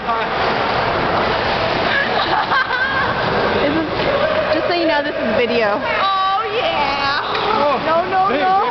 Just so you know, this is video. Oh, yeah. No, no, no.